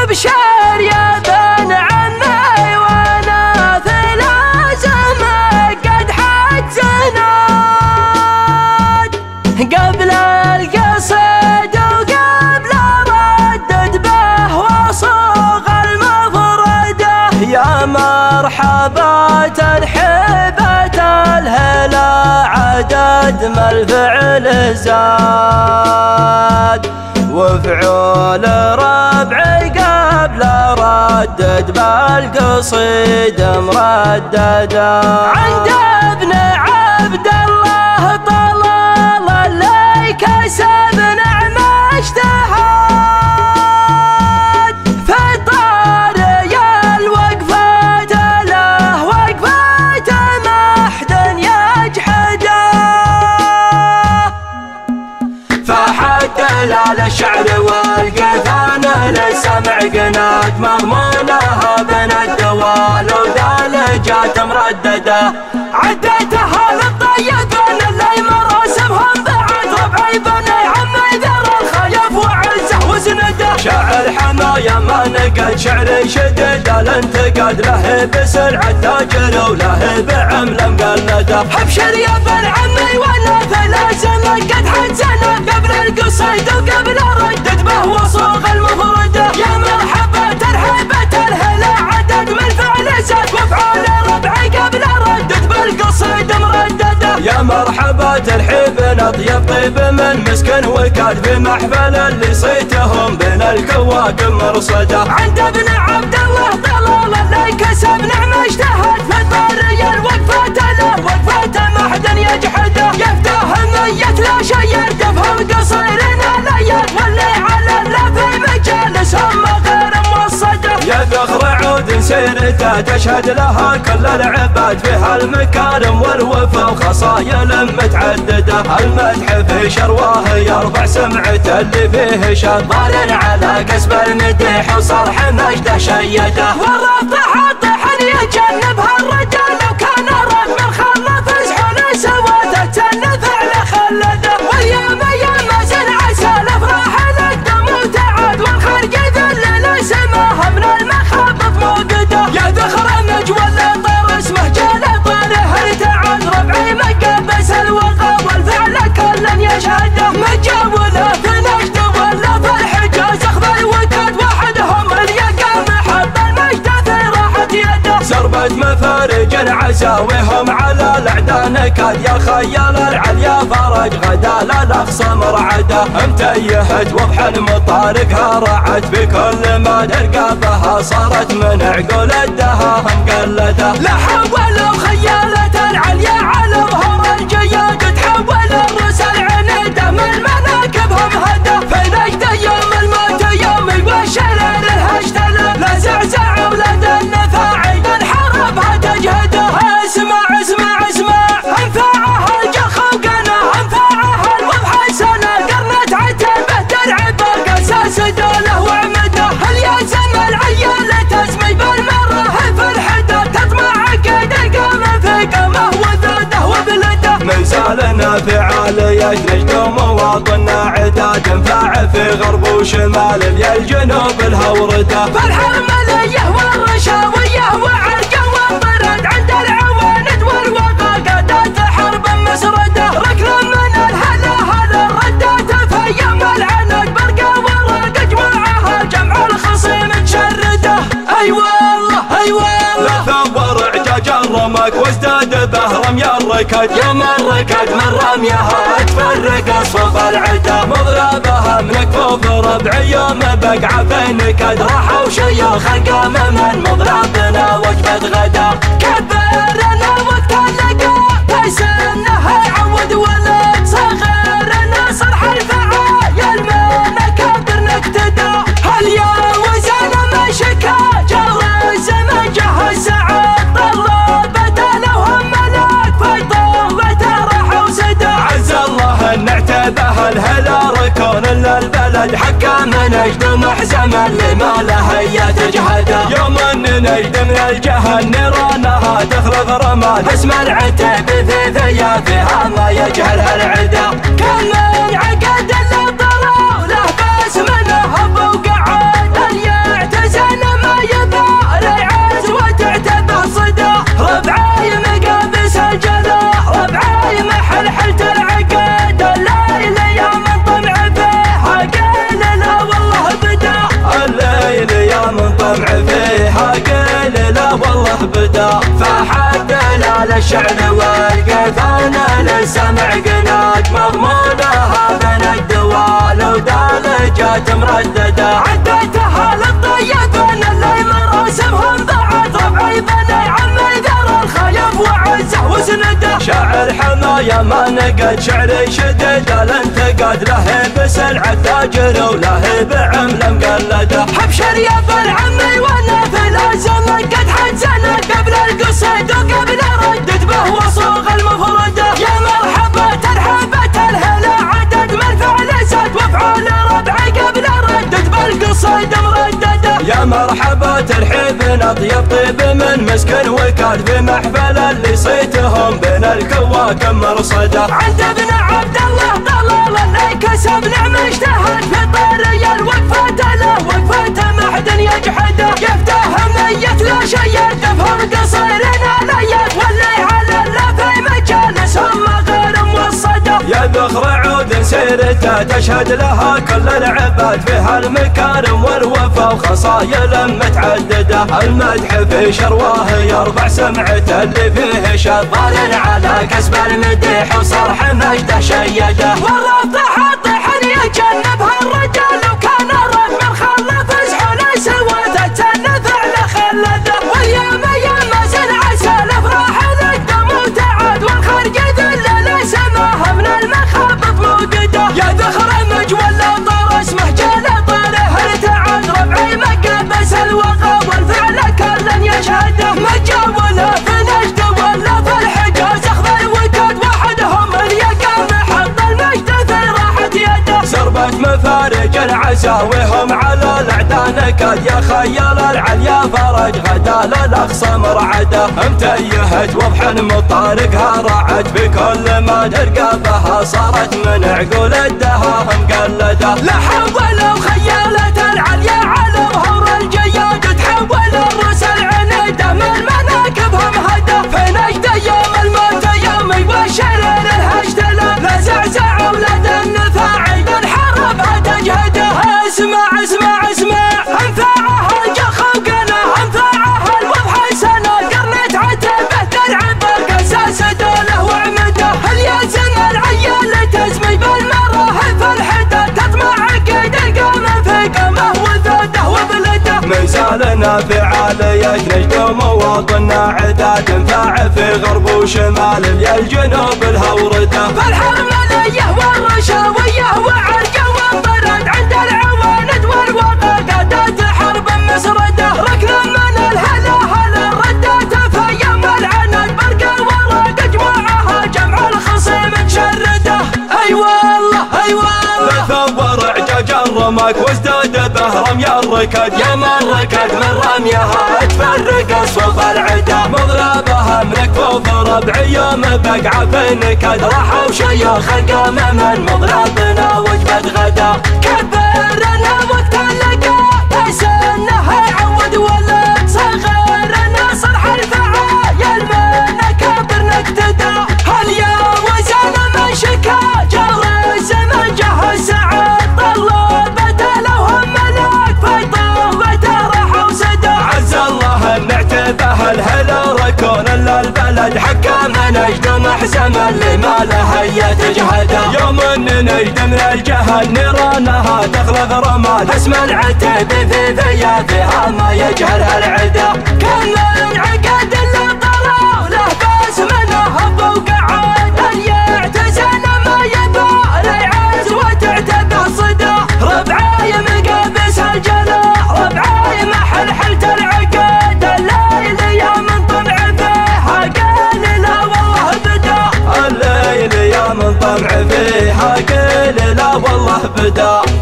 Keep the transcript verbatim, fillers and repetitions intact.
ابشر يا بن عمي وانا في لازمك قد حج زناد قبل القصيد وقبل ردد به وصوغ المفردة. يا مرحبا ترحيبة الهلا عدد ما الفعل زاد وفعول ربعي قبل ردد بالقصيد مرددة. عند ابن عبد الله طلال اللي كسب نعم اجتهاد في طاري الوقفات له وقفات ما حد يجحده. فحد لا الشعر والقفان للسمع قنات مضمونها بين الدوال ودالجات مردده. عديتها للطيبين اللي مراسمهم بعد ربعي بني عمي ذر الخيف وعزه وسنده. شاعر حماية ما نقد شعري شدد الانتقاد له بسرعة تاجر وله بعمل مقلده. ابشر يا بن عمي وانا في لازمك قد حجنا قبل القصيد وقبل ردد به وصوغ المفردة. يا مرحبا ترحيبة الهلا عدد من فعل زاد وفعول ربعي قبل ردد بالقصيد مرددة. يا مرحبا ترحيب اطيب طيب من مسكن وكاد في محفل اللي صيتهم بين الكواكب مرصده. عند ابن عبد الله طلال اللي كسب نعم اجتهد في طاري الوقفات له وقفات ما حد يجحده. يفتح ميت لا شي يردفهم قصيرين الايات واللي على اللي في مجالسهم غير موصده. يا ذخر عود سيرته تشهد لها كل العباد في هالمكارم والوفا وخصايل متعدده. المدح في شرواه يرفع سمعته اللي فيه شطار على كسب المديح وصرح مجده شيده. والرفض حاطح يجنبها الرجال لو كان رغم الخلف يزحون سواته تنفع لخلده. وايام ايام زن عسى الافراح الاقدم وتعاد والخرج ذلل سماها من المخابط موقده. يا ذخر مجول طير اسمه جال طاله ارتعاد ربعي مقبس الوقا والفعل كل يشهده. مجاوله في نجد ولا في الحجاز اخذ الوكاد وحدهم اليقى محط المجد في راحة يده. زربت مفارج عساويهم على الاعداء نكاد. يا خيال العليا فرج غدا للاقصى مرعده. امتيهت وضح المطارقها رعت بكل ما درقابها صارت من عقول الدها مقلده. لا حولوا خيالة العليا على ظهور الجياد تحول الرؤوس العنيده من مناكبهم هده. في نجد يوم الموت يوم والشرر الهجتله لا زعزع ولد النفاعي انحربها تجهده. اسمع اسمع اسمع انفاعها الجخ وقنا انفاعها الوضح سنه قرنت عتبه ترعبه قساس دوله وعمده. الياسم العياله تسمي بالمره في الحده تطمع عقيد القوم في قمه وذوده وبلده. من سالنا فعال يجنجد مواطننا عداد انفاع في غرب وشمال يا الجنوب الهورده. فالحرمليه والرشاويه وعرقه والطرد عند العواند والوقا قادات حرب مسرده. ركن من الهلا هلا ردات في يوم العنق برقه ورق اجمعها جمع الخصيم تشرده. اي والله اي والله ثور اعجاج الرمق وازداد به رمي الركد. يوم الركد من رميها تفرق صوب العدا. مضربها من كفوف ربعي يوم بقعه في نكد. راحوا شيوخ القام من مضربنا وجبه غدا. كبرنا وقت اللقاء في سنه يعود ولد صغيرنا صرح الفعايل من كبر نقتدى. هل يا وزن ما شكا جر الزمن جهز سعد طلبته لو هم ملاك في طلته راح وسدى. عز الله ان اعتبه الهلا ركون للبلد حكى من نجد محزما لما له هي تجهده. يوم ان نجد من الجهل نيرانها تخلق رماد. اسم العتب في ثيا فيها ما يجهلها العدا. كان من عقد اللي طلعوا له بس منه هب وقعد. فاحت دلال الشعر والقيثان للسمع قناج مضمونها بين الدوال ودالجات مردده عديتها للطيبين اللي مراسمهم بعد ربعي بني عمي ذر الخيف وعزه وسنده شاعر حمايه ما نقد شعري شدد الانتقاد له بسلعه تاجر وله بعمله مقلده حبشر يا بالعمي وانا في لازم قد حد سنه قبل القصيد وقبل ردت به وصوغ المفرده يا مرحبا ترحبت الهلا عدد من فعل زاد وافعال ربعي قبل ردت بالقصيد مردده يا مرحبا ترحيب اطيب طيب من مسكن وكاد في محفل اللي صيتهم بين الكواكب مرصده عند ابن عبد الله طلال اللي كسب نعم اجتهد في طري الوقفه له وقفته ما حد يجحده يفتح ميت لا شي يدفهم قصيرين عليت واللي على اللي في مجالسهم غير موصده يا ذخر عود سيرته تشهد لها كل العباد في هالمكارم والوفا وخصايل متعدده المدح في شرواه يرفع سمعته اللي فيه شطار على كسب المديح وصرح مجده شيده والرفض حطح يجنبها الرجال وكان الرب من خلف زحل سوته تنفع لخلده واليوم يوم زل عسى الافراح ذقدم وتعاد والخرج ذل سماه من المخابط موجده يا ذخر مجول طار اسمه جل طاره ارتعد ربعي مقبس الوغى والفعل كل يشهده مجاوله في نجد ولا في الحجاز اخذ الوداد وحدهم اليقام حط المجد في راحه يده سربت مفارج العساويهم على الاعداء نكاد يا خيال العليا فرج غدا للاقصى مرعده امتيهت وضح مطارقها رعد بكل ما ترقبها صارت من عقول الدهاء مقلده لا حولوا خيالت العليا على ظهور الجياد تحول الرؤوس العنيده من مناكبهم هدى في نجد يوم الموت يوم يبشر الهجد له لا زعزع ولد النفاعي بالحرب تجهده اسمع اسمع اسمع انفاعها الجخ وقنا انفاعها الوضح سنه قرنت عتبه تلعب القساس دوله وعمده اليازم العيال تزمي بالمراهف الحده تطمع عقيد القوم في قمه وذاده وبلده من سالنا في عاليه نجد مواطننا عدا تنفع في غرب وشمال يا الجنوب الهورده فالحرمليه والرشاويه وعرقه وانطرد عند العواند والوقاقات حرب مسرده ركن من الهلا هلا ردات في يوم العناد برقه ورق اجمعها جمع الخصيم تشرده اي والله اي والله ثور اعجاج الرماك وازداد به رمي الركد يا من ركد من رميها تفرق صوب العدا مضربها منكفوف ربعي يوم بقعه في نكد راحوا شيوخ القوم من مضربنا وجبه غدا كبرنا وقت اللقاء سنها يعود ولد صغيرنا صرح الفعايل من كبر نقتدى هل يا وزن من شكا جر الزمن جه سعد طلبته لو هم ملاك في طوبته راح وسدى عز الله نعتبه الهلا ركون للبلد حكام نجد محزم اللي ما له هي تجهده يوم نجد من الجهل نيرانها تخلق رماد اسم العتب في فيا فيها ما يجهلها العدا كم من عقد اللي طلع له باس منه هب وقعد اللي يعتزل ما يبالي عز وتعتبه صدى ربعاي مقابس الجلاء ربعاي محل حلت العقد الليل يا من طمع فيها قال لا والله بدا الليل يا من طمع فيها قال لا والله بدا